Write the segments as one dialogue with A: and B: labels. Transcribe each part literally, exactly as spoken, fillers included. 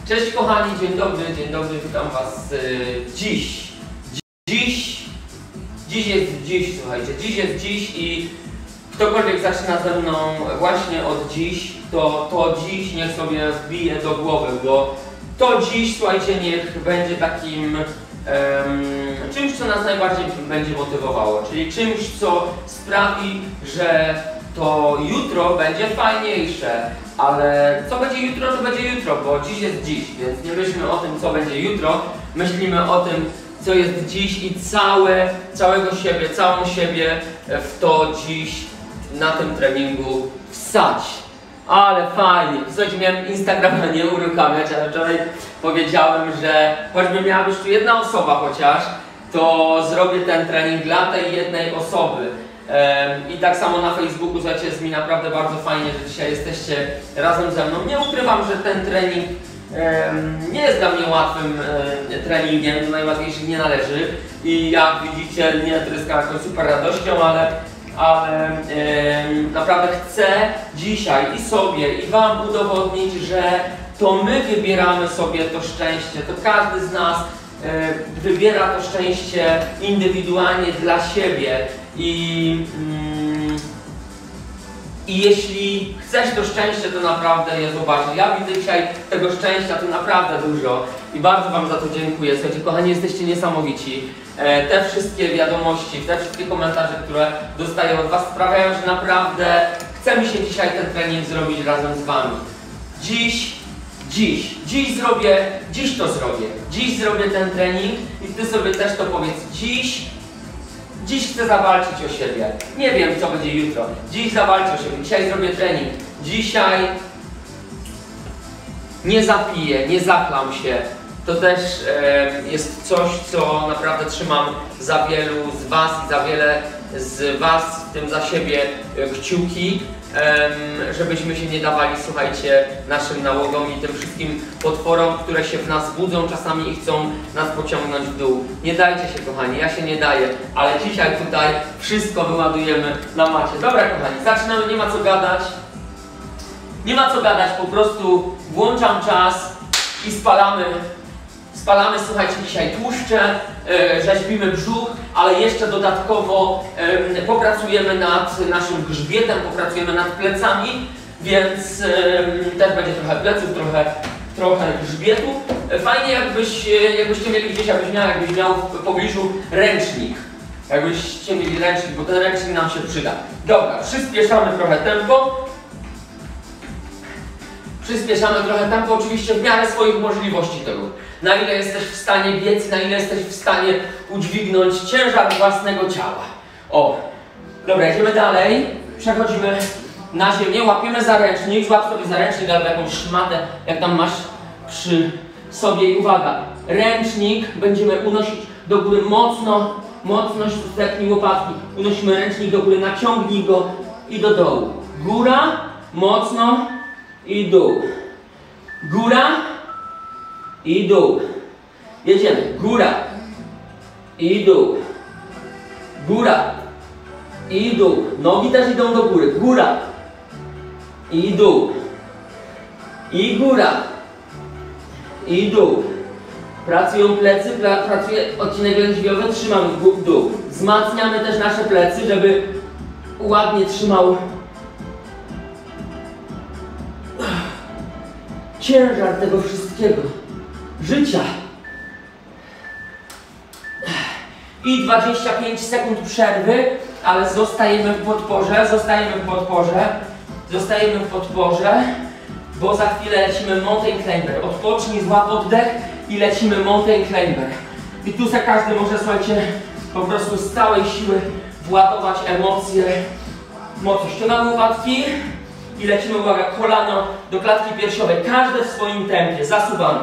A: Cześć kochani, dzień dobry, dzień dobry, witam was yy, dziś. Dziś, dziś jest dziś, słuchajcie, dziś jest dziś i ktokolwiek zaczyna ze mną właśnie od dziś, to to dziś niech sobie wbije do głowy, bo to dziś, słuchajcie, niech będzie takim um, czymś, co nas najbardziej będzie motywowało, czyli czymś, co sprawi, że to jutro będzie fajniejsze, ale co będzie jutro, to będzie jutro, bo dziś jest dziś, więc nie myślmy o tym, co będzie jutro, myślimy o tym, co jest dziś i całe, całego siebie, całą siebie w to dziś na tym treningu wsać. Ale fajnie. Słuchajcie, miałem Instagrama nie uruchamiać, ale wczoraj powiedziałem, że choćby miała być tu jedna osoba chociaż, to zrobię ten trening dla tej jednej osoby. I tak samo na Facebooku, słuchajcie, jest mi naprawdę bardzo fajnie, że dzisiaj jesteście razem ze mną. Nie ukrywam, że ten trening nie jest dla mnie łatwym treningiem, do najłatwiejszych nie należy i jak widzicie, nie tryskam jakąś super radością, ale, ale naprawdę chcę dzisiaj i sobie, i wam udowodnić, że to my wybieramy sobie to szczęście, to każdy z nas wybiera to szczęście indywidualnie dla siebie i, mm, i jeśli chcesz to szczęście, to naprawdę je zobaczyć. Ja widzę dzisiaj tego szczęścia tu naprawdę dużo i bardzo wam za to dziękuję. Słuchajcie, kochani, jesteście niesamowici. E, te wszystkie wiadomości, te wszystkie komentarze, które dostaję od was, sprawiają, że naprawdę chce mi się dzisiaj ten trening zrobić razem z wami. Dziś Dziś, dziś zrobię, dziś to zrobię, dziś zrobię ten trening i ty sobie też to powiedz. Dziś, dziś chcę zawalczyć o siebie. Nie wiem, co będzie jutro. Dziś zawalczę o siebie, dzisiaj zrobię trening. Dzisiaj nie zapiję, nie zachlam się. To też e, jest coś, co naprawdę trzymam za wielu z was i za wiele z was, w tym za siebie, e, kciuki. Żebyśmy się nie dawali, słuchajcie, naszym nałogom i tym wszystkim potworom, które się w nas budzą czasami i chcą nas pociągnąć w dół. Nie dajcie się, kochani, ja się nie daję, ale dzisiaj tutaj wszystko wyładujemy na macie. Dobra, kochani, zaczynamy, nie ma co gadać. Nie ma co gadać, po prostu włączam czas i spalamy. Spalamy, słuchajcie, dzisiaj tłuszcze, yy, rzeźbimy brzuch, ale jeszcze dodatkowo yy, popracujemy nad naszym grzbietem, popracujemy nad plecami, więc yy, też będzie trochę pleców, trochę, trochę grzbietu. Fajnie jakbyś, jakbyście mieli gdzieś, jakbyś miał, jakbyś miał w pobliżu ręcznik. Jakbyście mieli ręcznik, bo ten ręcznik nam się przyda. Dobra, przyspieszamy trochę tempo. Przyspieszamy trochę tempo, oczywiście w miarę swoich możliwości tego. Na ile jesteś w stanie biec, na ile jesteś w stanie udźwignąć ciężar własnego ciała. O, dobra, idziemy dalej. Przechodzimy na ziemię, łapiemy za ręcznik, złap sobie za ręcznik albo jakąś szmatę, jak tam masz przy sobie. I uwaga, ręcznik będziemy unosić do góry mocno, mocno zepnij łopatki. Unosimy ręcznik do góry, naciągnij go i do dołu. Góra, mocno i dół. Góra i dół. Jedziemy. Góra i dół. Góra i dół. Nogi też idą do góry. Góra i dół. I góra i dół. Pracują plecy, pra, pracuje odcinek lędźwiowy, trzymamy w dół. Wzmacniamy też nasze plecy, żeby ładnie trzymał ciężar tego wszystkiego. Życia. I dwadzieścia pięć sekund przerwy, ale zostajemy w podporze, zostajemy w podporze, zostajemy w podporze, bo za chwilę lecimy mountain climber. Odpocznij, złap oddech i lecimy mountain climber. I tu se każdy może, słuchajcie, po prostu z całej siły władować emocje. Mocno ściągamy łopatki i lecimy, uwaga, kolano do klatki piersiowej. Każde w swoim tempie. Zasuwamy.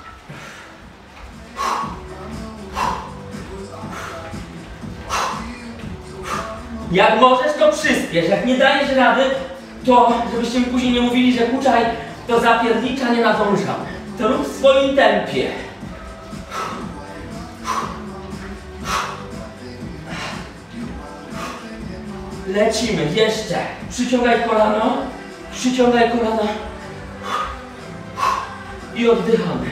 A: Jak możesz, to przyspiesz. Jak nie dajesz rady, to żebyście mi później nie mówili, że Kuczaj to zapiernicza, nie nadążam. To rób w swoim tempie. Lecimy, jeszcze. Przyciągaj kolano, przyciągaj kolano. I oddychamy.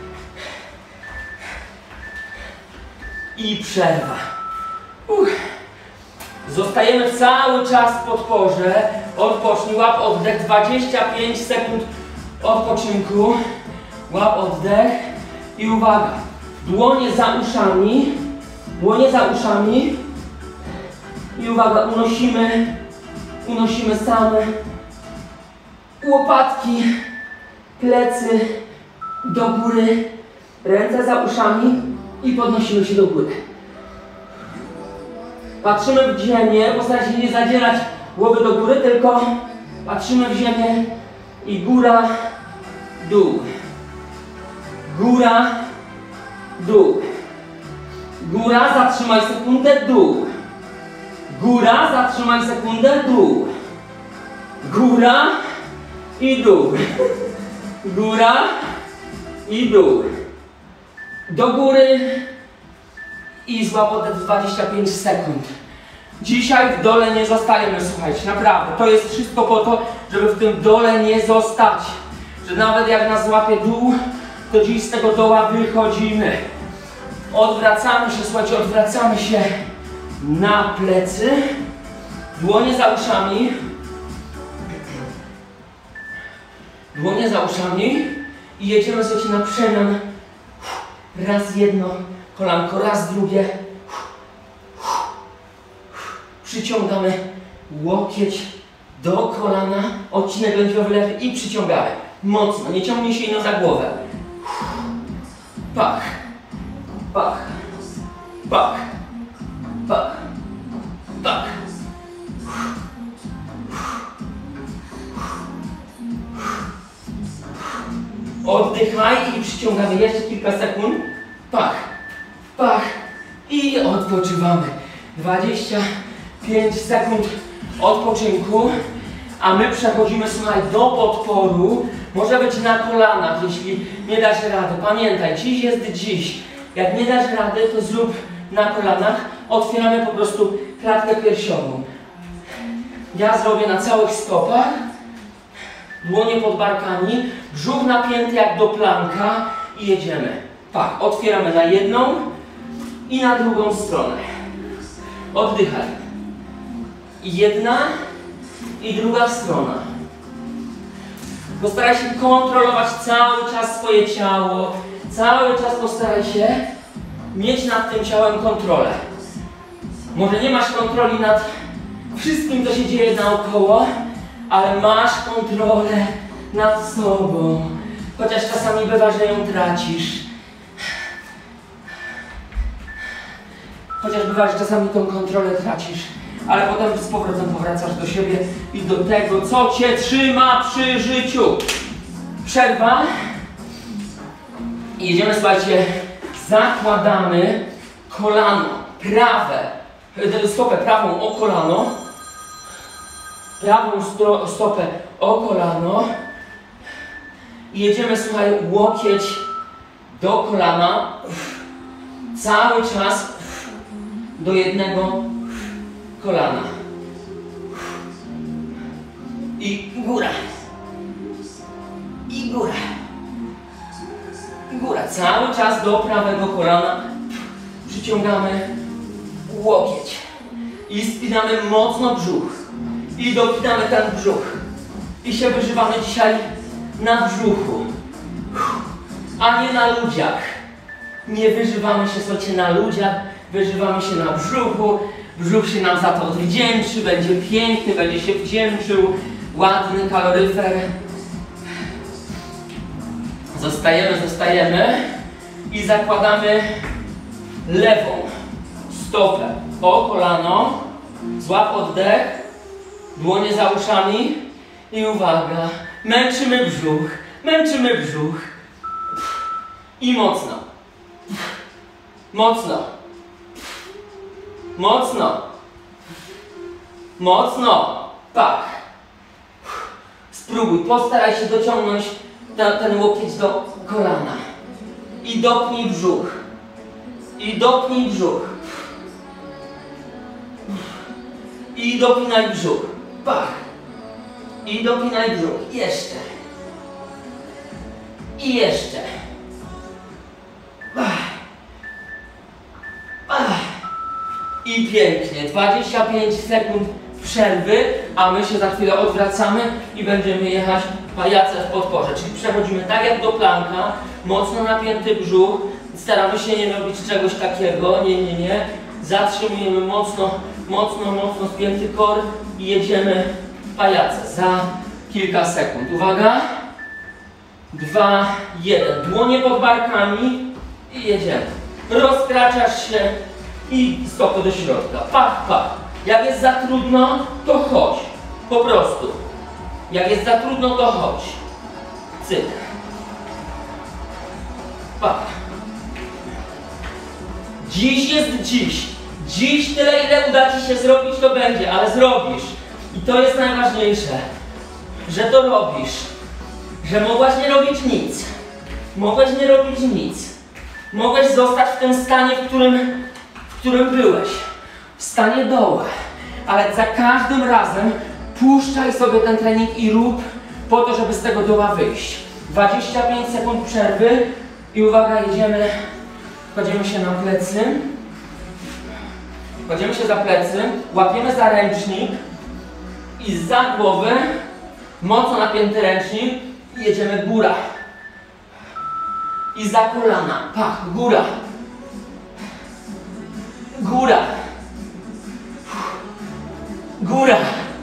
A: I przerwa. Uch. Zostajemy cały czas w podporze. Odpocznij, łap oddech, dwadzieścia pięć sekund odpoczynku. Łap oddech i uwaga. Dłonie za uszami. Dłonie za uszami. I uwaga, unosimy, unosimy same łopatki, plecy do góry, ręce za uszami i podnosimy się do góry. Patrzymy w ziemię, postaraj się nie zadzierać głowy do góry, tylko patrzymy w ziemię i góra, dół. Góra, dół. Góra, zatrzymaj sekundę, dół. Góra, zatrzymaj sekundę, dół. Góra i dół. Góra i dół. Do góry i złap oddech dwadzieścia pięć sekund. Dzisiaj w dole nie zostajemy, słuchajcie, naprawdę. To jest wszystko po to, żeby w tym dole nie zostać. Że nawet jak nas złapie dół, to dziś z tego doła wychodzimy. Odwracamy się, słuchajcie, odwracamy się na plecy. Dłonie za uszami. Dłonie za uszami. I jedziemy, słuchajcie, na przemian. Raz jedno kolanko, raz drugie. Przyciągamy łokieć do kolana, odcinek lędźwiowy lewy i przyciągamy. Mocno, nie ciągnij się ino za głowę. Pach, pach, pach, pach, pach. Oddychaj i przyciągamy jeszcze kilka sekund. Pach, pach i odpoczywamy. dwadzieścia pięć sekund odpoczynku, a my przechodzimy, słuchaj, do podporu. Może być na kolanach, jeśli nie dasz rady. Pamiętaj, dziś jest dziś. Jak nie dasz rady, to zrób na kolanach. Otwieramy po prostu klatkę piersiową. Ja zrobię na całych stopach. Dłonie pod barkami, brzuch napięty jak do planka i jedziemy. Tak, otwieramy na jedną i na drugą stronę. Oddychaj. Jedna i druga strona. Postaraj się kontrolować cały czas swoje ciało. Cały czas postaraj się mieć nad tym ciałem kontrolę. Może nie masz kontroli nad wszystkim, co się dzieje naokoło, ale masz kontrolę nad sobą. Chociaż czasami bywa, że ją tracisz. Chociaż bywa, że czasami tą kontrolę tracisz. Ale potem z powrotem powracasz do siebie i do tego, co Cię trzyma przy życiu. Przerwa. I jedziemy, słuchajcie, zakładamy kolano prawe, stopę prawą o kolano, prawą stopę o kolano i jedziemy, słuchaj, łokieć do kolana, cały czas do jednego kolana i góra, i góra, góra, cały czas do prawego kolana, przyciągamy łokieć i spinamy mocno brzuch i dopinamy ten brzuch i się wyżywamy dzisiaj na brzuchu, a nie na ludziach. Nie wyżywamy się, słuchajcie, na ludziach, wyżywamy się na brzuchu. Brzuch się nam za to odwdzięczy, będzie piękny, będzie się wdzięczył, ładny kaloryfer. Zostajemy, zostajemy i zakładamy lewą stopę o kolano, złap oddech, dłonie za uszami i uwaga, męczymy brzuch, męczymy brzuch i mocno, mocno, mocno, mocno, pach. Spróbuj, postaraj się dociągnąć ten, ten łokieć do kolana i dopnij brzuch, i dopnij brzuch, i dopinaj brzuch, pach, i dopinaj brzuch, jeszcze, I jeszcze. I pięknie. dwadzieścia pięć sekund przerwy, a my się za chwilę odwracamy i będziemy jechać pajace w podporze. Czyli przechodzimy tak jak do planka, mocno napięty brzuch, staramy się nie robić czegoś takiego, nie, nie, nie. Zatrzymujemy mocno, mocno, mocno spięty kor i jedziemy pajace za kilka sekund. Uwaga. Dwa, jeden. Dłonie pod barkami i jedziemy. Rozkraczasz się i stopy do środka. Pach, pach. Jak jest za trudno, to chodź. Po prostu. Jak jest za trudno, to chodź. Cyk. Pach. Dziś jest dziś. Dziś tyle, ile uda Ci się zrobić, to będzie, ale zrobisz. I to jest najważniejsze, że to robisz. Że mogłaś nie robić nic. Mogłeś nie robić nic. Mogłeś zostać w tym stanie, w którym, w którym byłeś. W stanie doła. Ale za każdym razem puszczaj sobie ten trening i rób po to, żeby z tego doła wyjść. dwadzieścia pięć sekund przerwy i uwaga, jedziemy. Kładziemy się na plecy. Kładziemy się za plecy. Łapiemy za ręcznik i za głowę mocno napięty ręcznik i jedziemy góra. I za kolana. Pach, góra. Góra. Góra.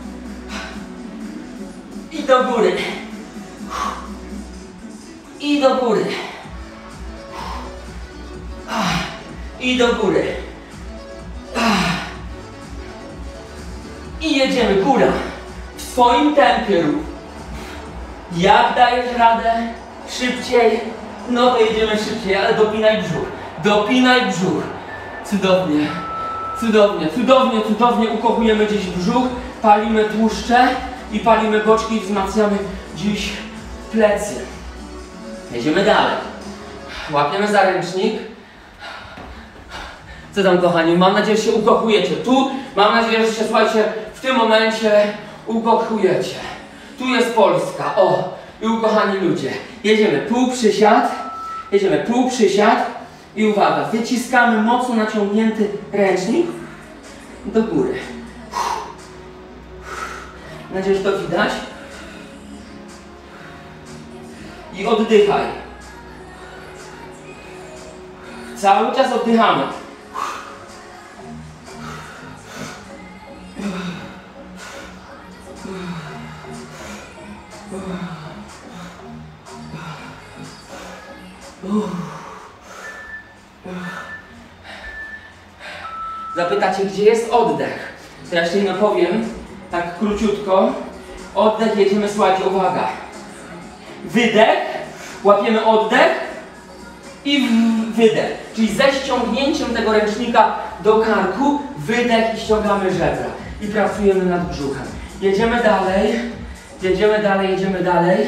A: I do góry. I do góry. I do góry. I jedziemy, góra. W swoim tempie rób. Jak dajesz radę szybciej, no to jedziemy szybciej, ale dopinaj brzuch. Dopinaj brzuch. Cudownie. Cudownie, cudownie, cudownie ukochujemy gdzieś brzuch, palimy tłuszcze i palimy boczki i wzmacniamy dziś plecy. Jedziemy dalej. Łapiemy za ręcznik. Co tam, kochani? Mam nadzieję, że się ukochujecie. Tu mam nadzieję, że się, słuchajcie, w tym momencie ukochujecie. Tu jest Polska. O, i ukochani ludzie. Jedziemy pół przysiad. Jedziemy pół przysiad. I uwaga, wyciskamy mocno naciągnięty ręcznik do góry. Mam nadzieję, że to widać. I oddychaj. Cały czas oddychamy. Zapytacie, gdzie jest oddech? To ja jeszcze inno powiem, tak króciutko. Oddech, jedziemy, słuchajcie, uwaga. Wydech, łapiemy oddech i wydech. Czyli ze ściągnięciem tego ręcznika do karku, wydech i ściągamy żebra. I pracujemy nad brzuchem. Jedziemy dalej, jedziemy dalej, jedziemy dalej.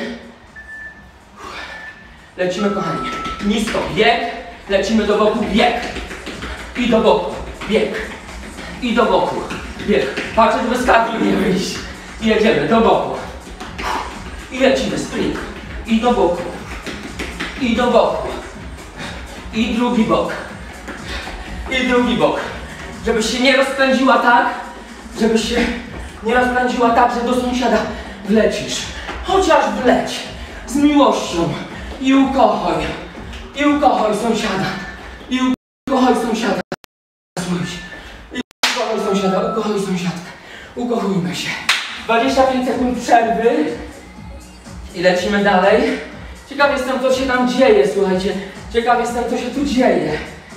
A: Lecimy, kochani. Nisko, bieg, lecimy do boku, bieg. I do boku, bieg. I do boku, bieg. Patrzę, żeby z karku nie wyjść. I jedziemy do boku. I lecimy, sprint. I do boku. I do boku. I drugi bok. I drugi bok. Żebyś się nie rozpędziła tak, żebyś się nie rozpędziła tak, że do sąsiada wlecisz. Chociaż wleć. Z miłością. I ukochaj. I ukochaj sąsiada. I ukochaj sąsiada. I ukochaj sąsiada. Ukochaj sąsiadkę. Ukochujmy się. dwadzieścia pięć sekund przerwy. I lecimy dalej. Ciekaw jestem, co się tam dzieje, słuchajcie. Ciekaw jestem, co się tu dzieje.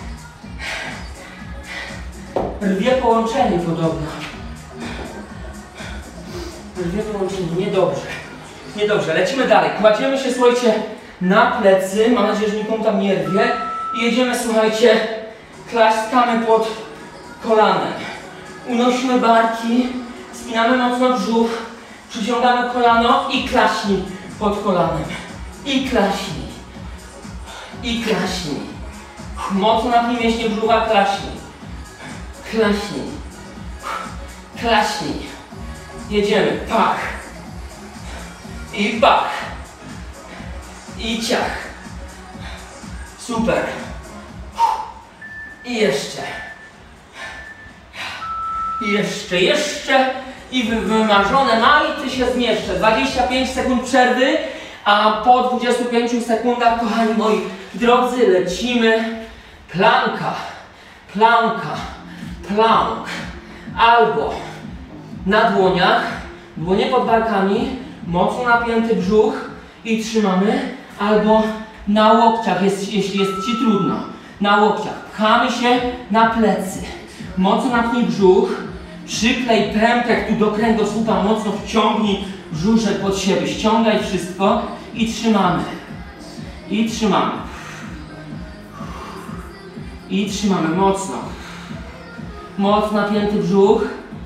A: Rwie połączenie podobno. Rwie połączenie. Niedobrze. Niedobrze. Lecimy dalej. Kładziemy się, słuchajcie, na plecy. Mam nadzieję, że nikomu tam nie rwie. I jedziemy, słuchajcie, klaskamy pod kolanem. Unosimy barki. Spinamy mocno brzuch. Przyciągamy kolano i klaśnij pod kolanem. I klaśnij. I klaśnij. Mocno napnij mięśnie brzucha, klaśnij. Klaśnij. Klaśnij. Jedziemy. Pach. I pach. I ciach. Super. I jeszcze. I jeszcze, jeszcze. I wy, wymarzone ma i ty się zmieszczę. dwadzieścia pięć sekund przerwy, a po dwudziestu pięciu sekundach, kochani moi drodzy, lecimy. Planka, planka, plank. Albo na dłoniach, dłonie pod barkami, mocno napięty brzuch i trzymamy. Albo na łokciach, jest, jeśli jest ci trudno. Na łokciach. Pchamy się na plecy. Mocno napnij brzuch. Przyklej pępek tu do kręgosłupa. Mocno wciągnij brzuszek pod siebie. Ściągaj wszystko i trzymamy. I trzymamy. I trzymamy mocno. Mocno napięty brzuch.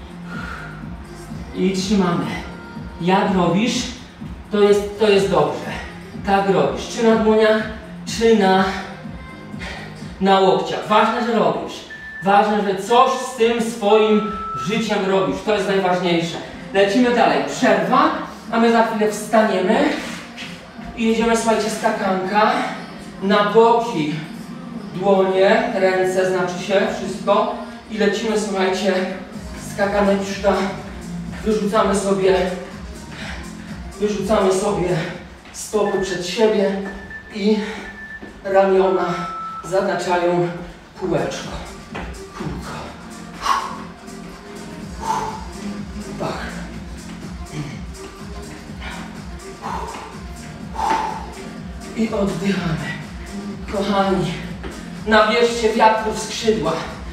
A: I trzymamy. Jak robisz, to jest, to jest dobrze. Tak robisz. Czy na dłoniach, czy na, na łokciach. Ważne, że robisz. Ważne, że coś z tym swoim życiem robisz. To jest najważniejsze. Lecimy dalej. Przerwa, a my za chwilę wstaniemy i jedziemy, słuchajcie, skakanka. Na boki dłonie, ręce, znaczy się, wszystko. I lecimy, słuchajcie, skakaneczka. Wyrzucamy sobie, wyrzucamy sobie stopy przed siebie i ramiona zataczają kółeczko. Kółko. Pach. I oddychamy. Kochani, nabierzcie wiatru w skrzydła.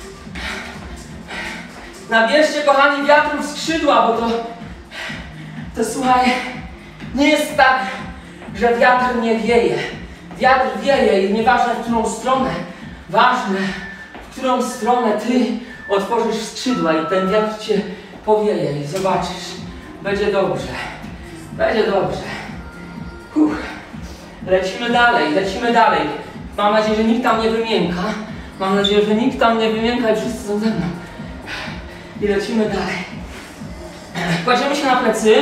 A: Nabierzcie, kochani, wiatru w skrzydła, bo to, to słuchaj, nie jest tak, że wiatr nie wieje. Wiatr wieje i nieważne w którą stronę, ważne w którą stronę ty otworzysz skrzydła i ten wiatr cię powieje i zobaczysz, będzie dobrze, będzie dobrze. Uff. Lecimy dalej, lecimy dalej. Mam nadzieję, że nikt tam nie wymięka. Mam nadzieję, że nikt tam nie wymięka i wszyscy są ze mną. I lecimy dalej. Kładziemy się na plecy.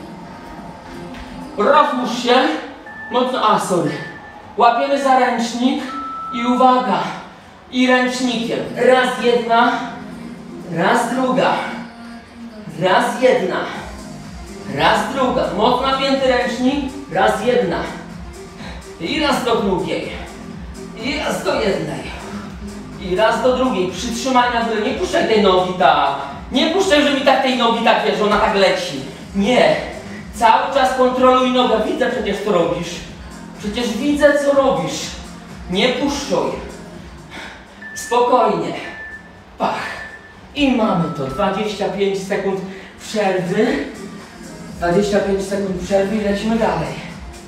A: Rozłóż się. Mocno, a sorry. Łapiemy za ręcznik i uwaga. I ręcznikiem. Raz jedna. Raz druga. Raz jedna. Raz druga. Mocno napięty ręcznik. Raz jedna. I raz do drugiej. I raz do jednej. I raz do drugiej. Przytrzymaj na górę. Nie puszczaj tej nogi tak. Nie puszczaj, że mi tak tej nogi tak, wiesz, że ona tak leci. Nie. Cały czas kontroluj nogę. Widzę przecież, co robisz. Przecież widzę, co robisz. Nie puszczaj. Spokojnie. Pach. I mamy to. dwadzieścia pięć sekund przerwy. dwadzieścia pięć sekund przerwy i lecimy dalej.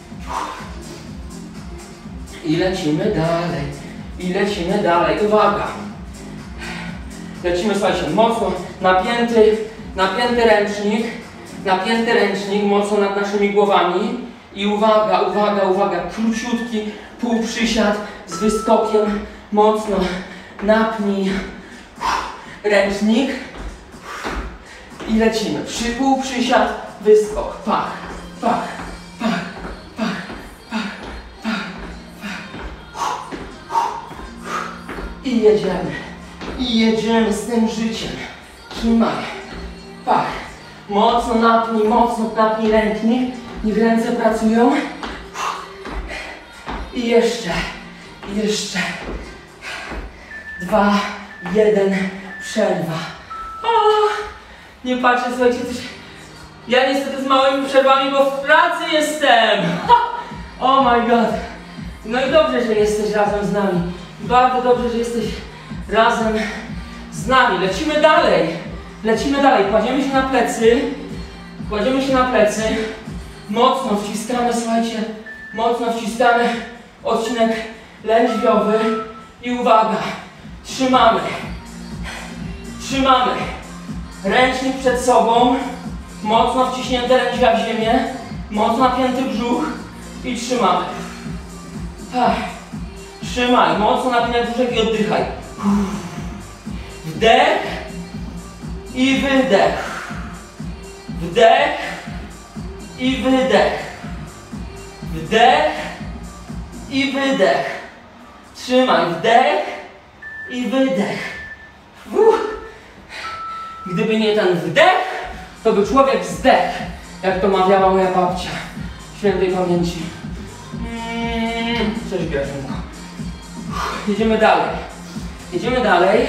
A: I lecimy dalej. I lecimy dalej. Uwaga. Lecimy, słuchajcie, mocno napięty, napięty ręcznik. Napięty ręcznik mocno nad naszymi głowami. I uwaga, uwaga, uwaga. Króciutki półprzysiad z wyskokiem. Mocno napnij ręcznik. I lecimy. Przy półprzysiad, wyskok. Pach, pach, pach, pach, pach, pach, pach. I jedziemy. I jedziemy z tym życiem. Trzymaj. Pach. Mocno napnij, mocno napnij ręcznik. Niech ręce pracują. I jeszcze. I jeszcze. Dwa, jeden. Przerwa. O, nie patrzę, słuchajcie, coś... Ja niestety z małymi przerwami, bo w pracy jestem. Oh my god. No i dobrze, że jesteś razem z nami. Bardzo dobrze, że jesteś razem z nami. Lecimy dalej. Lecimy dalej. Kładziemy się na plecy. Kładziemy się na plecy. Mocno wciskamy, słuchajcie. Mocno wciskamy odcinek lędźwiowy. I uwaga. Trzymamy. Trzymamy. Ręcznik przed sobą. Mocno wciśnięte lędźwia w ziemię. Mocno napięty brzuch. I trzymamy. Ach. Trzymaj. Mocno napinaj brzuszek i oddychaj. Wdech. I wydech. Wdech. I wydech. Wdech. I wydech. Trzymaj wdech i wydech. Uff. Gdyby nie ten wdech, to by człowiek zdechł, jak to mawiała moja babcia świętej pamięci. Mm, coś Grażynko. Jedziemy dalej. Jedziemy dalej.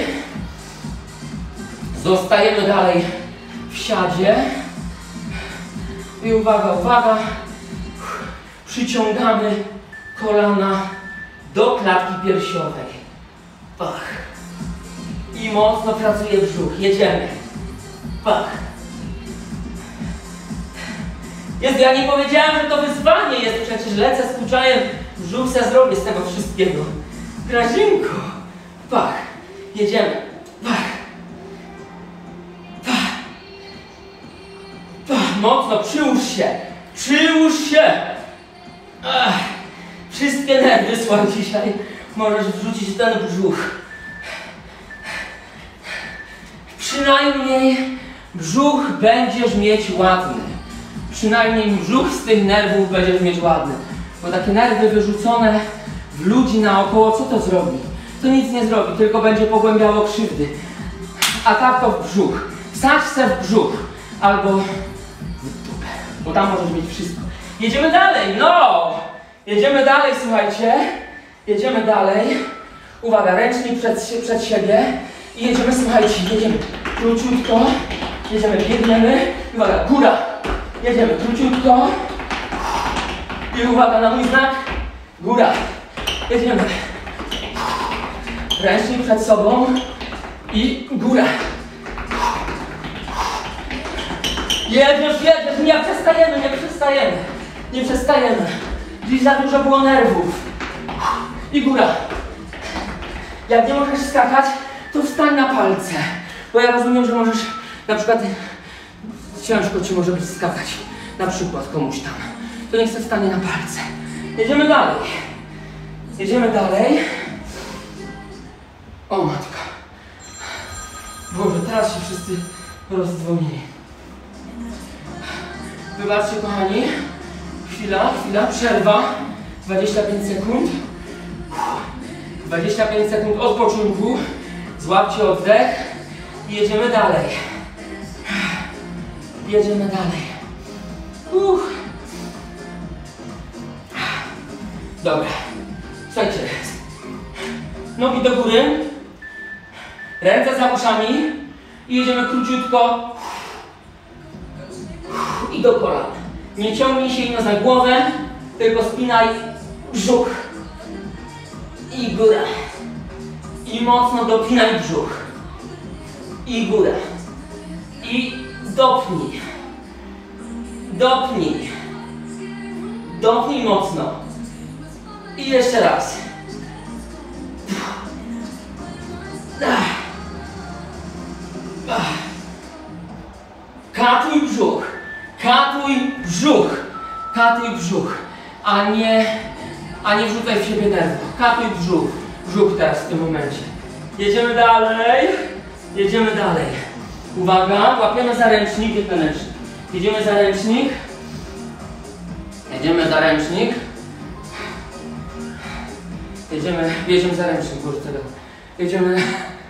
A: Zostajemy dalej w siadzie. I uwaga, uwaga. Przyciągamy kolana do klatki piersiowej. Pach. I mocno pracuje brzuch. Jedziemy. Pach. Jest, ja nie powiedziałem, że to wyzwanie jest. Przecież lecę z kuczajem. Brzuch se zrobię z tego wszystkiego. Grażynko. Pach. Jedziemy. Pach. Pach. Pach. Mocno przyłóż się. Przyłóż się. Ach. Wszystkie nerwy, słuchaj, dzisiaj możesz wrzucić ten brzuch. Przynajmniej brzuch będziesz mieć ładny. Przynajmniej brzuch z tych nerwów będziesz mieć ładny. Bo takie nerwy wyrzucone w ludzi naokoło, co to zrobi? To nic nie zrobi, tylko będzie pogłębiało krzywdy. A tak to w brzuch. Wsadź se w brzuch. Albo w dupę. Bo tam możesz mieć wszystko. Jedziemy dalej, no! Jedziemy dalej, słuchajcie. Jedziemy dalej. Uwaga, ręcznik przed, przed siebie. I jedziemy, słuchajcie, jedziemy króciutko. Jedziemy, biegniemy. Uwaga, góra. Jedziemy króciutko. I uwaga na mój znak. Góra. Jedziemy. Ręcznik przed sobą. I góra. Jedziesz, jedziesz. Nie przestajemy, nie przestajemy. Nie przestajemy. Dziś za dużo było nerwów. I góra. Jak nie możesz skakać, to wstań na palce. Bo ja rozumiem, że możesz na przykład... Ciężko ci może być skakać. Na przykład komuś tam. To niech se wstanie na palce. Jedziemy dalej. Jedziemy dalej. O matka. Boże, teraz się wszyscy rozdzwonili. Wybaczcie, kochani. Chwila, chwila, przerwa. dwadzieścia pięć sekund. dwadzieścia pięć sekund odpoczynku. Złapcie oddech. I jedziemy dalej. Jedziemy dalej. Uff. Dobra. Słuchajcie. Nogi do góry. Ręce za uszami. I jedziemy króciutko. I do kolan. Nie ciągnij się ino za głowę, tylko spinaj brzuch. I góra. I mocno dopinaj brzuch. I góra. I dopnij. Dopnij. Dopnij mocno. I jeszcze raz. Katuj brzuch. Katuj brzuch. Katuj brzuch. A nie, a nie wrzucaj w siebie nerwów. Katuj brzuch. Brzuch teraz w tym momencie. Jedziemy dalej. Jedziemy dalej. Uwaga, łapiemy za ręcznik. Jest ten ręcznik. Jedziemy za ręcznik. Jedziemy za ręcznik. Jedziemy, bierzemy za ręcznik. Boże, tego. Jedziemy.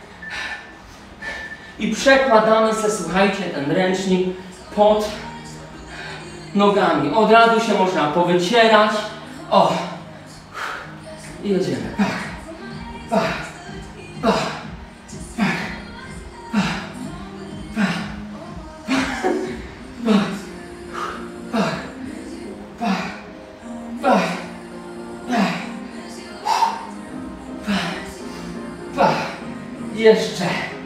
A: I przekładamy sobie, słuchajcie, ten ręcznik pod nogami. Od razu się można powycierać. O! I jedziemy. Pach, pach, pach, pach, pach, pach, pach, pach, pach, pach, pach, pach. Jeszcze.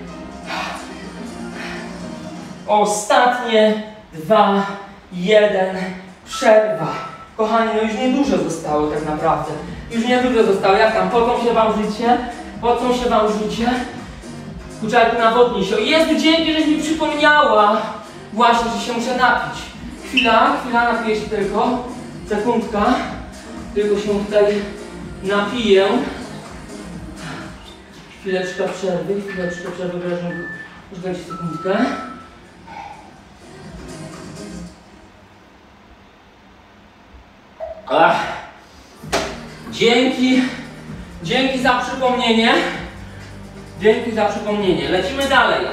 A: Ostatnie dwa, jeden, przerwa. Kochani, no już niedużo zostało tak naprawdę. Już niedużo zostało. Jak tam? Pocą się wam życie? Pocą się wam życie? Kuczajku, nawodnij się. Jezu, dzięki, żeś mi przypomniała. Właśnie, że się muszę napić. Chwila, chwila, napiję się tylko. Sekundka. Tylko się tutaj napiję. Chwileczka przerwy, chwileczka przerwy, Grażynko. Już dajcie sekundkę. Ach. Dzięki, dzięki za przypomnienie. Dzięki za przypomnienie. Lecimy dalej.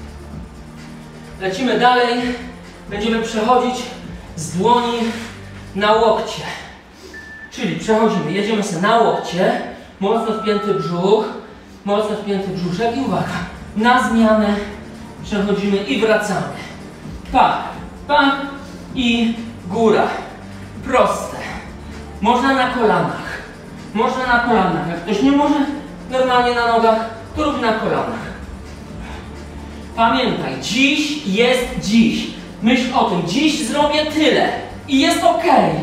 A: Lecimy dalej. Będziemy przechodzić z dłoni na łokcie. Czyli przechodzimy, jedziemy sobie na łokcie, mocno wpięty brzuch, mocno wpięty brzuszek i uwaga, na zmianę przechodzimy i wracamy. Pach, pach i góra. Proste. Można na kolanach. Można na kolanach. Jak ktoś nie może normalnie na nogach, to rób na kolanach. Pamiętaj, dziś jest dziś. Myśl o tym, dziś zrobię tyle i jest ok.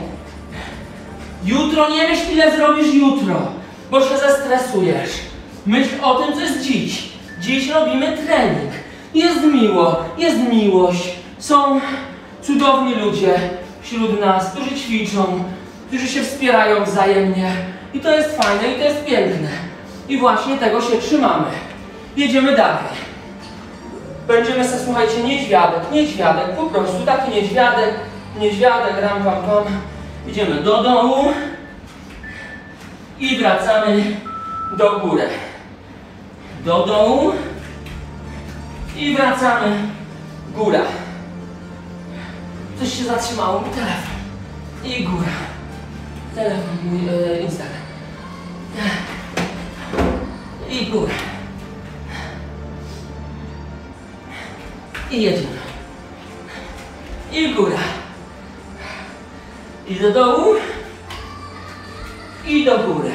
A: Jutro nie myśl, ile zrobisz jutro, bo się zestresujesz. Myśl o tym, co jest dziś. Dziś robimy trening. Jest miło, jest miłość. Są cudowni ludzie wśród nas, którzy ćwiczą, którzy się wspierają wzajemnie. I to jest fajne, i to jest piękne. I właśnie tego się trzymamy. Jedziemy dalej. Będziemy sobie, słuchajcie, niedźwiadek, niedźwiadek, po prostu taki niedźwiadek, niedźwiadek, ram, pam, pam. Idziemy do dołu i wracamy do góry. Do dołu i wracamy góra. Coś się zatrzymało, mój telefon. I góra. Telefon, mój e, Instagram. I góra. I jedziemy. I góra. I do dołu. I do góry.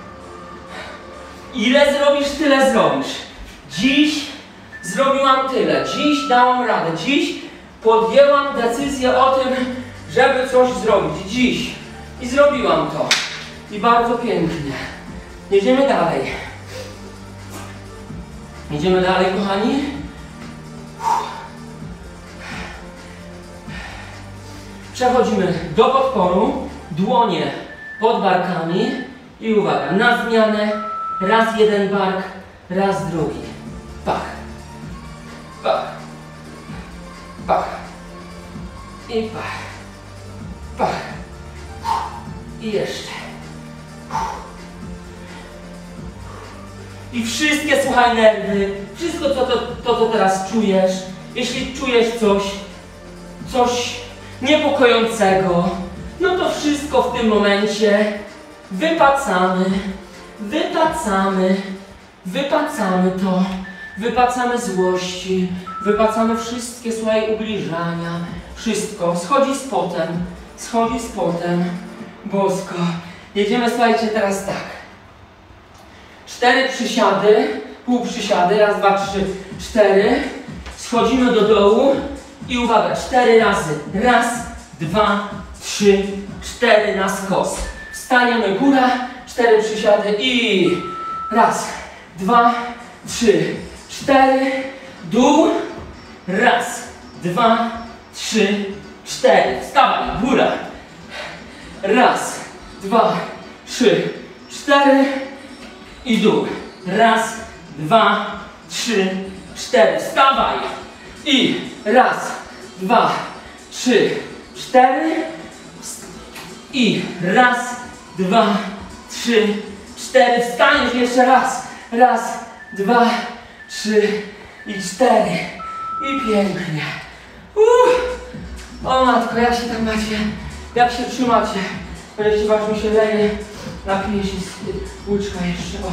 A: Ile zrobisz, tyle zrobisz. Dziś zrobiłam tyle. Dziś dałam radę. Dziś podjęłam decyzję o tym, żeby coś zrobić. Dziś. I zrobiłam to. I bardzo pięknie. Jedziemy dalej. Jedziemy dalej, kochani. Przechodzimy do podporu, dłonie pod barkami i uwaga, na zmianę, raz jeden bark, raz drugi. Pach, pach, pach i pach, pach i jeszcze. I wszystkie, słuchaj, nerwy, wszystko to, to, to, co teraz czujesz, jeśli czujesz coś, coś niepokojącego, no to wszystko w tym momencie wypacamy, wypacamy, wypacamy to, wypacamy złości, wypacamy wszystkie, słuchaj, ubliżania, wszystko, schodzi z potem, schodzi z potem, bosko. Jedziemy, słuchajcie, teraz tak. Cztery przysiady, pół przysiady, raz, dwa, trzy, cztery, schodzimy do dołu. I uwaga, cztery razy. Raz, dwa, trzy, cztery na skos. Wstaniemy, góra, cztery przysiady i raz, dwa, trzy, cztery, dół, raz, dwa, trzy, cztery. Wstawaj, góra. Raz, dwa, trzy, cztery i dół. Raz, dwa, trzy, cztery. Wstawaj. I raz, dwa, trzy, cztery. I raz, dwa, trzy, cztery. Wstaniesz jeszcze raz. Raz, dwa, trzy i cztery. I pięknie. Uff. O matko, jak się tam macie? Jak się trzymacie? Będziecie, aż mi się leje. Napiję się z łyczka jeszcze. O.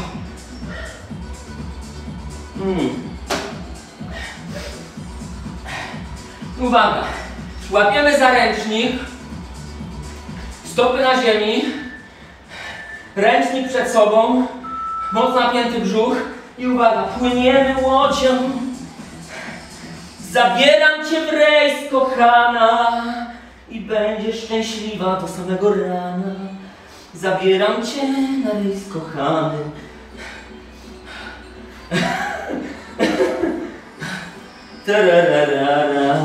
A: Mm. Uwaga, łapiemy za ręcznik, stopy na ziemi, ręcznik przed sobą, mocno napięty brzuch i uwaga, płyniemy łodzią. Zabieram cię w rejs, kochana, i będziesz szczęśliwa do samego rana. Zabieram cię na rejs, kochany. Tararara.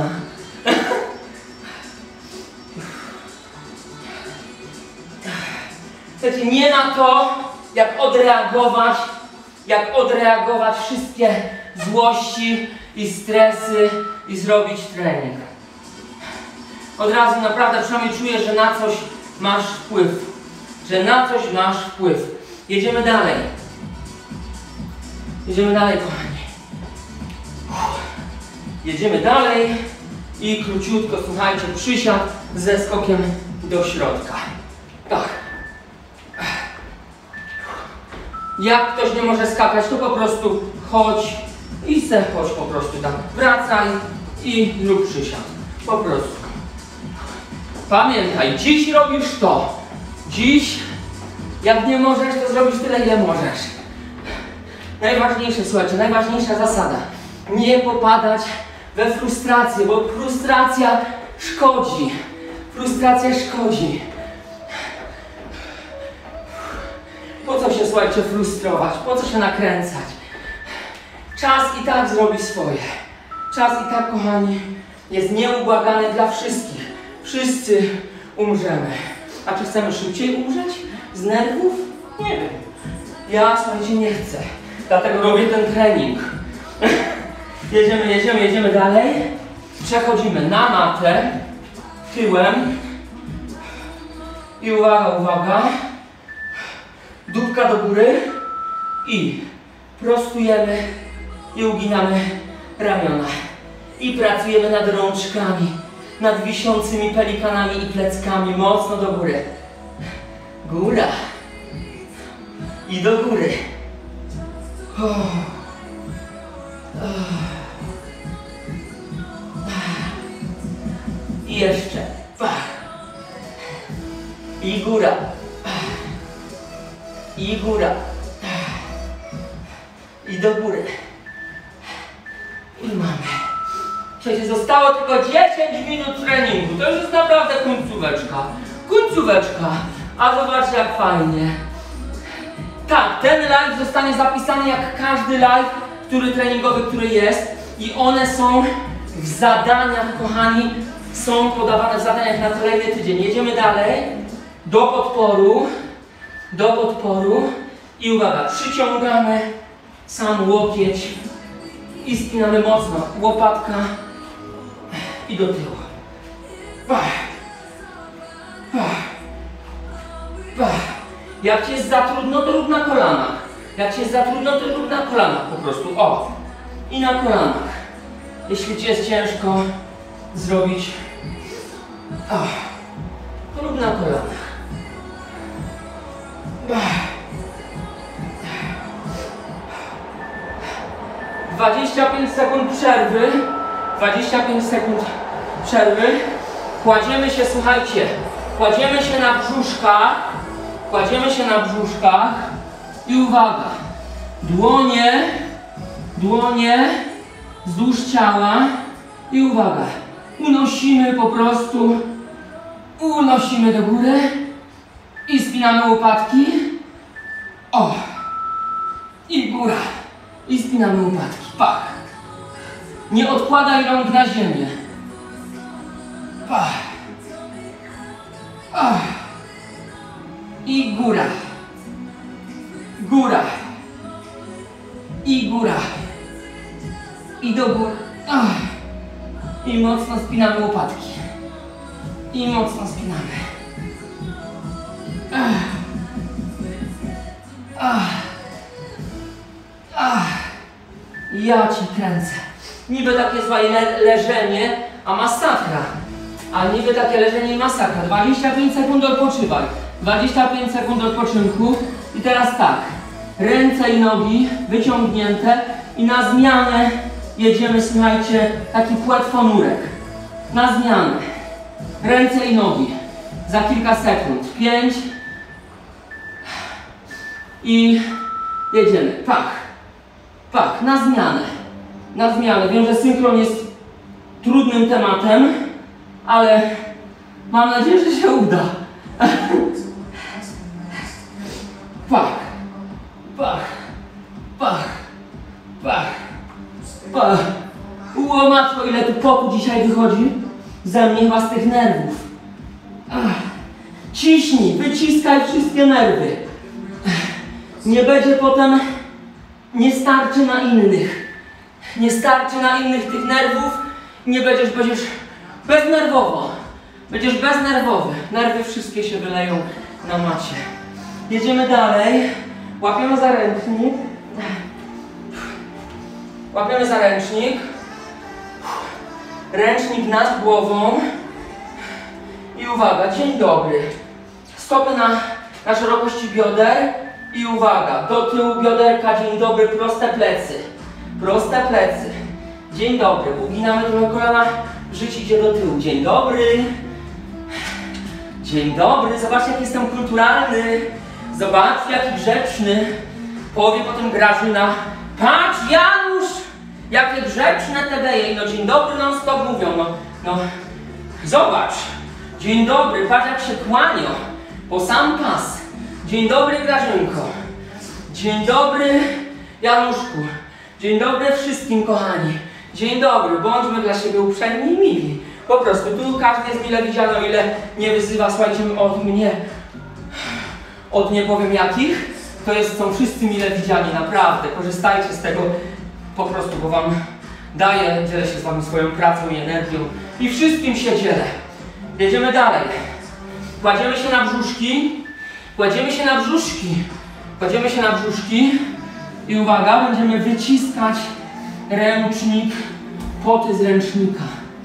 A: Słuchajcie, nie ma to, jak odreagować, jak odreagować wszystkie złości i stresy i zrobić trening. Od razu naprawdę przynajmniej czujesz, że na coś masz wpływ. Że na coś masz wpływ. Jedziemy dalej. Jedziemy dalej, kochani. Jedziemy dalej i króciutko, słuchajcie, przysiad ze skokiem do środka. Tak. Jak ktoś nie może skakać, to po prostu chodź i se chodź po prostu tak. Wracaj i lub przysiad. Po prostu. Pamiętaj, dziś robisz to. Dziś, jak nie możesz, to zrobisz tyle, ile możesz. Najważniejsze, słuchajcie, najważniejsza zasada. Nie popadać we frustrację, bo frustracja szkodzi. Frustracja szkodzi. Po co się, słuchajcie, frustrować? Po co się nakręcać? Czas i tak zrobi swoje. Czas i tak, kochani, jest nieubłagany dla wszystkich. Wszyscy umrzemy. A czy chcemy szybciej umrzeć? Z nerwów? Nie wiem. Ja, słuchajcie, nie chcę. Dlatego robię ten trening. Jedziemy, jedziemy, jedziemy dalej. Przechodzimy na matę. Tyłem. I uwaga, uwaga. Dupka do góry. I prostujemy. I uginamy ramiona. I pracujemy nad rączkami. Nad wiszącymi pelikanami i pleckami. Mocno do góry. Góra. I do góry. Oh. Oh. I jeszcze. I góra. I góra. I do góry. I mamy. Słuchajcie, zostało tylko dziesięć minut treningu. To już jest naprawdę końcóweczka. Końcóweczka. A zobaczcie, jak fajnie. Tak, ten live zostanie zapisany jak każdy live, który treningowy, który jest. I one są w zadaniach, kochani, są podawane w zadaniach na kolejny tydzień. Jedziemy dalej. Do podporu. Do podporu. I uwaga, przyciągamy sam łokieć. I spinamy mocno. Łopatka. I do tyłu. Pach. Pach. Pach. Jak ci jest za trudno, to rób na kolanach. Jak ci jest za trudno, to rób na kolanach po prostu. O! I na kolanach. Jeśli ci jest ciężko zrobić, o, to rób na kolanach. dwadzieścia pięć sekund przerwy. dwadzieścia pięć sekund przerwy. Kładziemy się, słuchajcie, kładziemy się na brzuszkach. Kładziemy się na brzuszkach i uwaga, dłonie, dłonie wzdłuż ciała i uwaga, unosimy po prostu, unosimy do góry i spinamy łopatki, o, i góra, i spinamy łopatki, pach, nie odkładaj rąk na ziemię, pach, ach. I góra, góra, i góra, i do góry, ach. I mocno spinamy łopatki, i mocno spinamy, ach. Ach. Ach. Ja ci kręcę, niby takie złe le leżenie, a masakra, a niby takie leżenie i masakra, dwadzieścia pięć sekund odpoczywaj. dwadzieścia pięć sekund odpoczynku i teraz tak, ręce i nogi wyciągnięte i na zmianę jedziemy, słuchajcie, taki płetwonurek. Na zmianę. Ręce i nogi. Za kilka sekund. Pięć. I jedziemy. Pach. Pach. Na zmianę. Na zmianę. Wiem, że synchron jest trudnym tematem, ale mam nadzieję, że się uda. Pach, pach, pach, pach, pach. Ło matko, ile tu potu dzisiaj wychodzi ze mnie, chyba z tych nerwów. Ach. Ciśnij, wyciskaj wszystkie nerwy. Nie będzie potem, nie starczy na innych. Nie starczy na innych tych nerwów. Nie będziesz, będziesz beznerwowo. Będziesz beznerwowy. Nerwy wszystkie się wyleją na macie. Jedziemy dalej. Łapiemy za ręcznik. Łapiemy za ręcznik. Ręcznik nad głową. I uwaga, dzień dobry. Stopy na, na szerokości bioder. I uwaga, do tyłu bioderka, dzień dobry, proste plecy. Proste plecy. Dzień dobry, uginamy trochę kolana, życie idzie do tyłu. Dzień dobry. Dzień dobry, zobaczcie jak jestem kulturalny. Zobaczcie jaki grzeczny. Powie potem Grażyna. Patrz Janusz, jakie grzeczne te deje. No dzień dobry non stop mówią, no, no. Zobacz. Dzień dobry, patrz jak się kłania. Po sam pas. Dzień dobry Grażynko. Dzień dobry Januszku. Dzień dobry wszystkim kochani. Dzień dobry, bądźmy dla siebie uprzejmi i mili. Po prostu, tu każdy jest mile widziany, o ile nie wyzywa, słuchajcie, od mnie, od nie powiem jakich, to jest, są wszyscy mile widziani, naprawdę. Korzystajcie z tego po prostu, bo wam daję, dzielę się z wami swoją pracą i energią i wszystkim się dzielę. Jedziemy dalej. Kładziemy się na brzuszki, kładziemy się na brzuszki, kładziemy się na brzuszki i uwaga, będziemy wyciskać ręcznik, poty z ręcznika.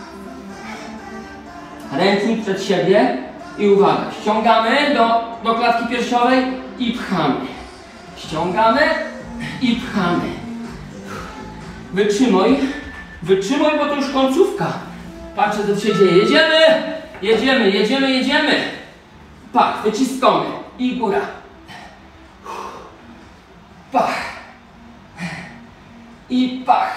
A: Ręcznik przed siebie i uwaga, ściągamy do, do klatki piersiowej i pchamy. Ściągamy i pchamy. Wytrzymaj, wytrzymaj, bo to już końcówka. Patrzę co się dzieje. Jedziemy, jedziemy, jedziemy, jedziemy. Pach, wyciskamy i góra. Pach. I pach.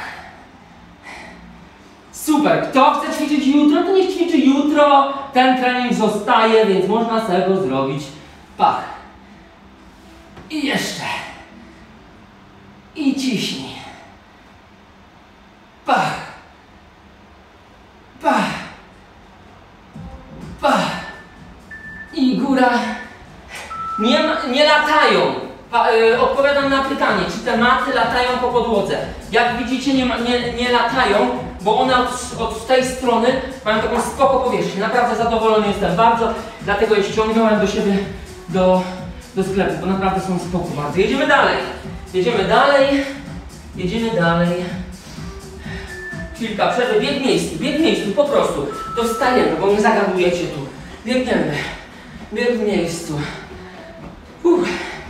A: Super. Kto chce ćwiczyć jutro, to niech ćwiczy jutro. Ten trening zostaje, więc można sobie go zrobić. Pach. I jeszcze. I ciśnij. Pach. Pach. Pach. I góra. Nie, nie latają. Pa, y, odpowiadam na pytanie, czy te maty latają po podłodze. Jak widzicie, nie, ma, nie, nie latają, bo one od, od tej strony mają taką spoko powierzchnię. Naprawdę zadowolony jestem bardzo, dlatego je ściągnąłem do siebie do, do sklepu, bo naprawdę są spoko bardzo. Jedziemy dalej. Jedziemy dalej. Jedziemy dalej. Chwilka przerwy. Bieg miejscu, bieg miejscu, po prostu. To wstajemy, bo nie zagadujecie tu. Biegniemy. Bieg w miejscu. Uff.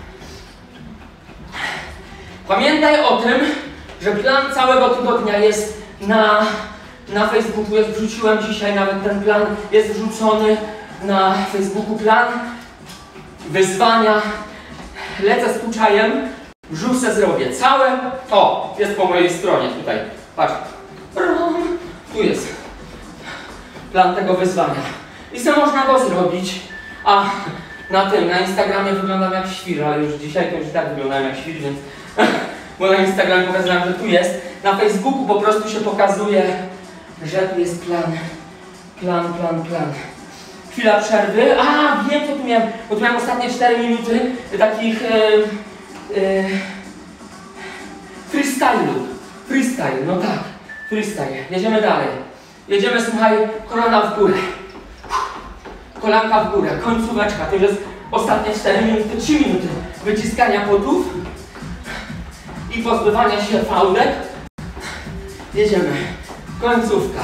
A: Pamiętaj o tym, że plan całego tygodnia jest na, na Facebooku, jest, wrzuciłem dzisiaj nawet ten plan, jest wrzucony na Facebooku plan wyzwania. Lecę z Kuczajem, brzusze zrobię całe. O, jest po mojej stronie tutaj, patrz. Tu jest plan tego wyzwania. I co można go zrobić? A na tym, na Instagramie wyglądam jak świr, ale już dzisiaj to już tak wyglądam jak świr, więc bo na Instagramie pokazałem, że tu jest. Na Facebooku po prostu się pokazuje, że tu jest plan. Plan, plan, plan. Chwila przerwy. A, wiem co tu miałem, bo tu miałem ostatnie cztery minuty takich e, e, freestylu. Freestyle, no tak. Freestyle. Jedziemy dalej. Jedziemy, słuchaj, kolana w górę. Kolanka w górę, końcóweczka. To już jest ostatnie cztery minuty, trzy minuty wyciskania potów i pozbywania się fałdek. Jedziemy. Końcówka.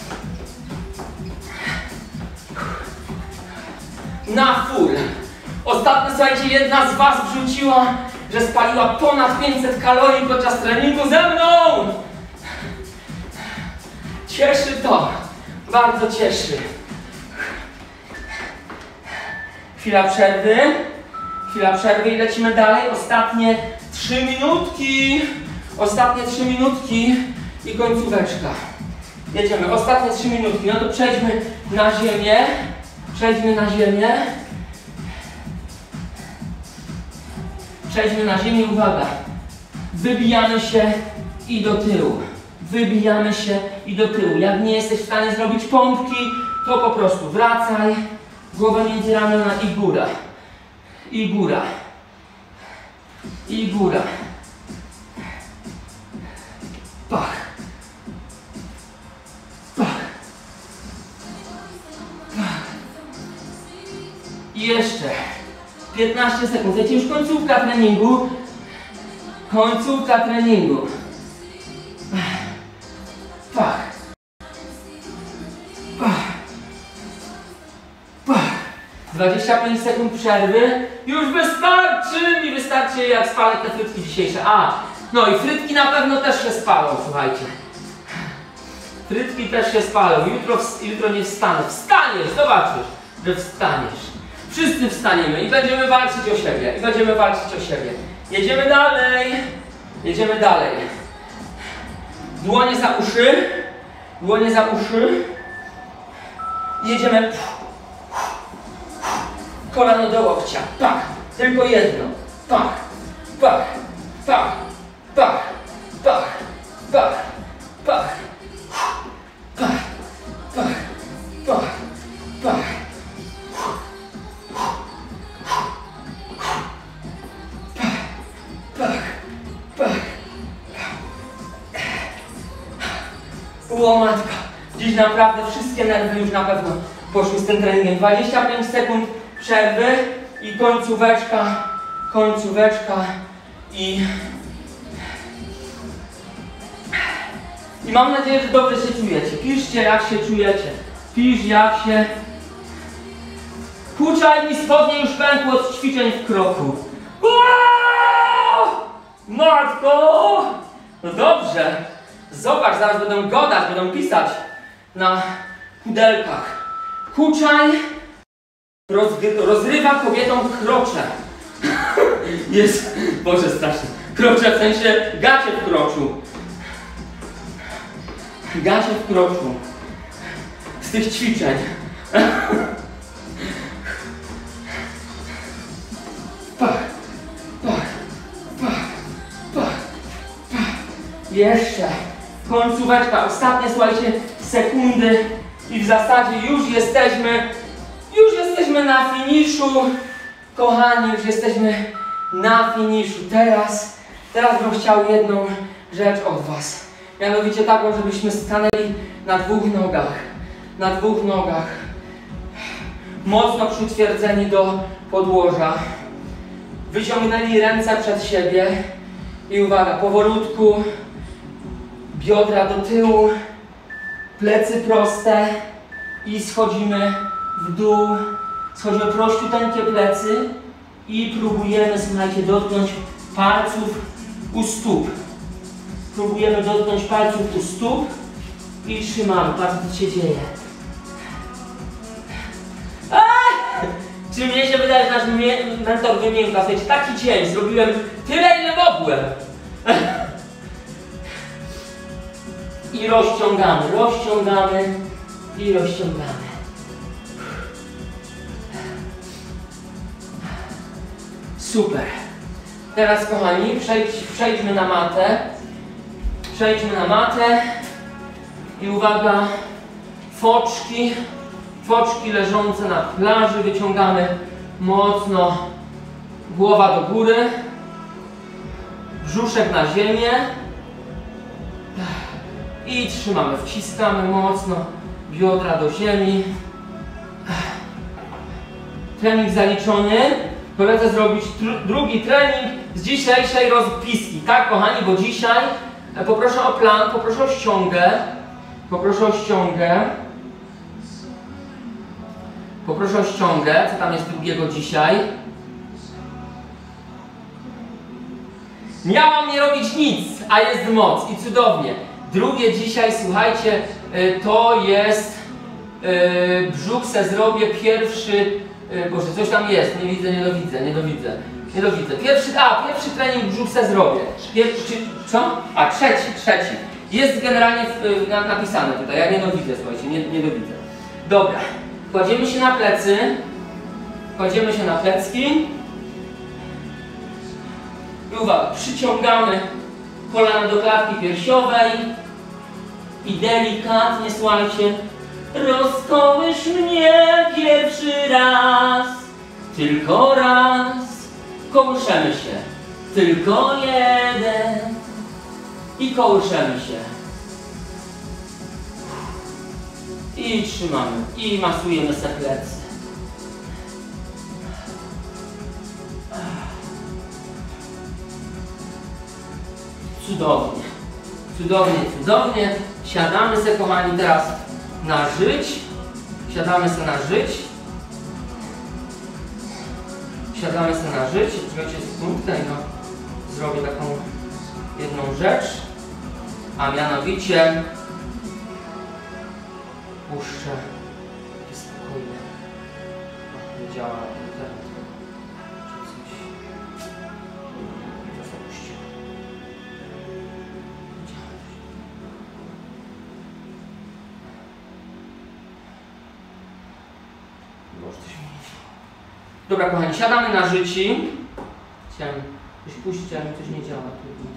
A: Na full. Ostatnio, słuchajcie, jedna z was wrzuciła, że spaliła ponad pięćset kalorii podczas treningu ze mną. Cieszy to. Bardzo cieszy. Chwila przerwy. Chwila przerwy i lecimy dalej. Ostatnie trzy minutki. Ostatnie trzy minutki i końcóweczka. Jedziemy. Ostatnie trzy minutki. No to przejdźmy na ziemię. Przejdźmy na ziemię. Przejdźmy na ziemię. Uwaga. Wybijamy się i do tyłu. Wybijamy się i do tyłu. Jak nie jesteś w stanie zrobić pompki, to po prostu wracaj. Głowa między ramiona i góra. I góra. I góra. Pach. Pach. Pach. I jeszcze piętnaście sekund. Wiecie, już końcówka treningu. Końcówka treningu. dwadzieścia pięć sekund przerwy. Już wystarczy mi, wystarczy jak spalę te frytki dzisiejsze. A, no i frytki na pewno też się spalą, słuchajcie. Frytki też się spalą. Jutro, jutro nie wstanę. Wstaniesz, zobaczysz, że wstaniesz. Wszyscy wstaniemy i będziemy walczyć o siebie. I będziemy walczyć o siebie. Jedziemy dalej. Jedziemy dalej. Dłonie za uszy. Dłonie za uszy. Jedziemy. Kolano do łokcia. Pach. Tylko jedno. Pach. Pach. Pach. Pach. Pach. Pach. Pach. Pach. Pach. Pach. Pach. Pach. Pach. O matko. Dziś naprawdę wszystkie nerwy już na pewno poszły z tym treningiem. dwadzieścia pięć sekund przerwy i końcóweczka, końcóweczka i... I mam nadzieję, że dobrze się czujecie. Piszcie, jak się czujecie. Pisz, jak się... Huczaj mi spodnie już pękło od ćwiczeń w kroku. Uuuu! Matko! No dobrze. Zobacz, zaraz będą godać, będą pisać na pudelkach. Huczaj rozrywa kobietom krocze. Jest, Boże, strasznie. Krocze w sensie gacie w kroczu. Gacie w kroczu. Z tych ćwiczeń. Pach, pach, pach, pach, pach. Jeszcze. Końcóweczka. Ostatnie, słuchajcie, sekundy. I w zasadzie już jesteśmy, już jesteśmy na finiszu. Kochani, już jesteśmy na finiszu. Teraz, teraz bym chciał jedną rzecz od was. Mianowicie taką, żebyśmy stanęli na dwóch nogach. Na dwóch nogach. Mocno przytwierdzeni do podłoża. Wyciągnęli ręce przed siebie. I uwaga, powolutku. Biodra do tyłu. Plecy proste. I schodzimy w dół. Schodzimy prościuteńkie plecy. I próbujemy, słuchajcie, dotknąć palców u stóp. Próbujemy dotknąć palców u stóp i trzymamy. Patrzcie, co się dzieje. Aaaa! Czy mnie się wydaje, że nasz mentor wymięka? Słuchajcie, taki cień. Zrobiłem tyle, ile mogłem. I rozciągamy, rozciągamy i rozciągamy. Super. Teraz, kochani, przejdź, przejdźmy na matę. Przejdźmy na matę. I uwaga, foczki, foczki leżące na plaży. Wyciągamy mocno głowa do góry. Brzuszek na ziemię. I trzymamy, wciskamy mocno biodra do ziemi. Trening zaliczony. Polecę zrobić drugi trening z dzisiejszej rozpiski. Tak, kochani, bo dzisiaj poproszę o plan, poproszę o ściągę. Poproszę o ściągę. Poproszę o ściągę. Co tam jest drugiego dzisiaj? Miałam nie robić nic, a jest moc i cudownie. Drugie dzisiaj, słuchajcie, to jest yy, brzuch se zrobię pierwszy, yy, Boże, coś tam jest, nie widzę, nie dowidzę, nie dowidzę, nie dowidzę. Pierwszy, a, pierwszy trening brzuch se zrobię. Pierwszy, co? A, trzeci, trzeci. Jest generalnie w, na, napisane tutaj, ja nie dowidzę, słuchajcie, nie, nie dowidzę. Dobra, kładziemy się na plecy, kładziemy się na plecki. I uwaga, przyciągamy kolana do klatki piersiowej i delikatnie, słuchajcie, rozkołysz mnie pierwszy raz, tylko raz, kołyszemy się, tylko jeden i kołyszemy się i trzymamy i masujemy se plecy. Cudownie, cudownie, cudownie. Siadamy se, kochani, teraz na żyć. Siadamy se na żyć. siadamy sobie na życie, czekajcie sekundkę, no, zrobię taką jedną rzecz, a mianowicie puszczę takie spokojne, o, nie działa internet, czy coś, teraz opuściłem. Może coś mi nie działa. Dobra kochani, siadamy na życi. Chciałem coś puścić, ale mi coś nie działa.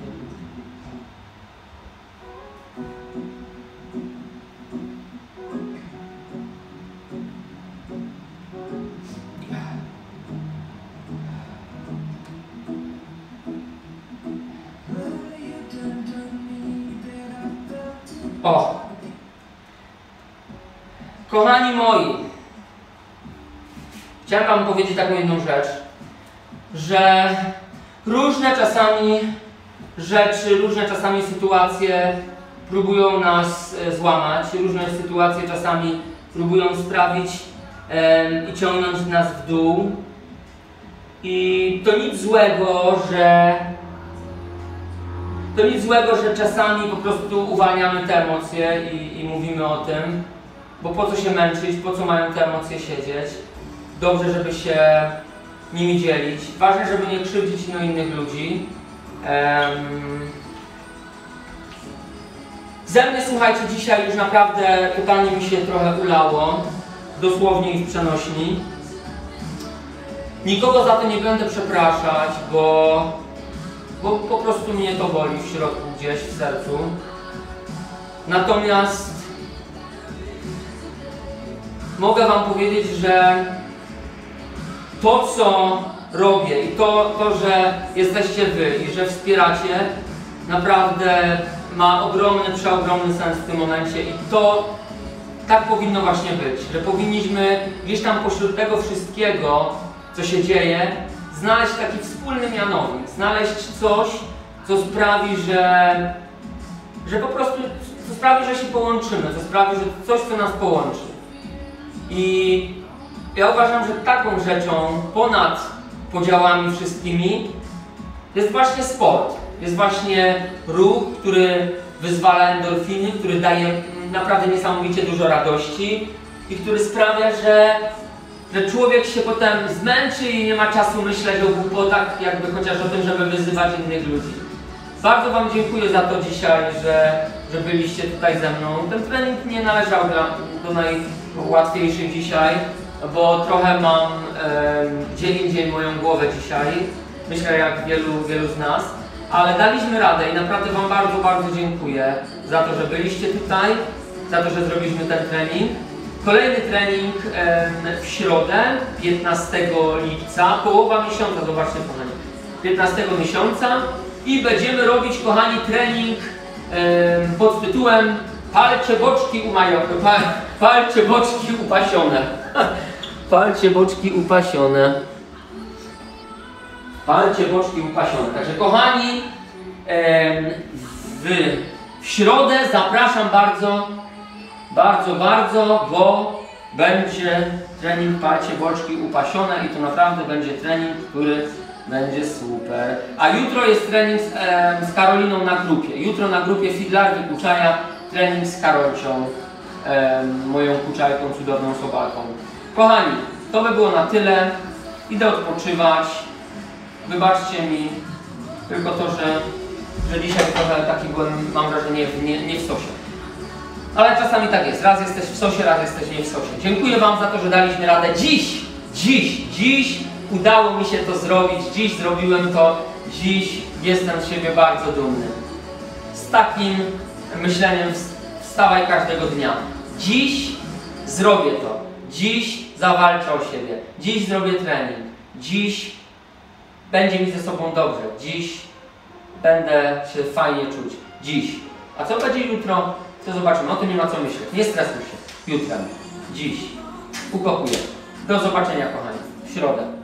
A: O! Kochani moi, chciałem wam powiedzieć taką jedną rzecz, że różne czasami rzeczy, różne czasami sytuacje próbują nas e, złamać, różne sytuacje czasami próbują sprawić e, i ciągnąć nas w dół. I to nic złego, że to nic złego, że czasami po prostu uwalniamy te emocje i, i mówimy o tym, bo po co się męczyć, po co mają te emocje siedzieć. Dobrze, żeby się nimi dzielić. Ważne, żeby nie krzywdzić no innych ludzi. Um, ze mnie, słuchajcie, dzisiaj już naprawdę totalnie mi się trochę ulało, dosłownie i w przenośni. Nikogo za to nie będę przepraszać, bo, bo po prostu mnie to boli w środku, gdzieś w sercu. Natomiast mogę wam powiedzieć, że to, co robię i to, to, że jesteście wy i że wspieracie, naprawdę ma ogromny, przeogromny sens w tym momencie i to tak powinno właśnie być, że powinniśmy gdzieś tam pośród tego wszystkiego, co się dzieje, znaleźć taki wspólny mianownik, znaleźć coś, co sprawi, że, że po prostu, co sprawi, że się połączymy, co sprawi, że coś, co nas połączy. I ja uważam, że taką rzeczą ponad podziałami wszystkimi jest właśnie sport. Jest właśnie ruch, który wyzwala endorfiny, który daje naprawdę niesamowicie dużo radości i który sprawia, że, że człowiek się potem zmęczy i nie ma czasu myśleć o głupotach, jakby chociaż o tym, żeby wyzywać innych ludzi. Bardzo wam dziękuję za to dzisiaj, że, że byliście tutaj ze mną. Ten trening nie należał dla, do najłatwiejszych dzisiaj, bo trochę mam e, dzień indziej moją głowę dzisiaj, myślę jak wielu, wielu z nas, ale daliśmy radę i naprawdę wam bardzo, bardzo dziękuję za to, że byliście tutaj, za to, że zrobiliśmy ten trening. Kolejny trening e, w środę, piętnastego lipca, połowa miesiąca, zobaczcie kochani, piętnastego miesiąca i będziemy robić, kochani, trening e, pod tytułem Palcie boczki umajone, pal, palcie boczki upasione. Palcie boczki upasione. Palcie boczki upasione. Także kochani, w, w środę zapraszam bardzo, bardzo, bardzo, bo będzie trening palcie boczki upasione i to naprawdę będzie trening, który będzie super. A jutro jest trening z, e, z Karoliną na grupie. Jutro na grupie Fidlarki Kuczaja trening z Karolcią, e, moją kuczajką, cudowną sobaką. Kochani, to by było na tyle. Idę odpoczywać. Wybaczcie mi tylko to, że, że dzisiaj trochę taki byłem, mam wrażenie, nie, nie w sosie. Ale czasami tak jest. Raz jesteś w sosie, raz jesteś nie w sosie. Dziękuję wam za to, że daliśmy radę. Dziś, dziś, dziś udało mi się to zrobić. Dziś zrobiłem to. Dziś jestem z siebie bardzo dumny. Z takim myśleniem wstawaj każdego dnia. Dziś zrobię to. Dziś zawalczę o siebie. Dziś zrobię trening. Dziś będzie mi ze sobą dobrze. Dziś będę się fajnie czuć. Dziś. A co będzie jutro? To zobaczymy. O tym nie ma co myśleć. Nie stresuj się. Jutrem. Dziś. Ukochuję. Do zobaczenia, kochani. W środę.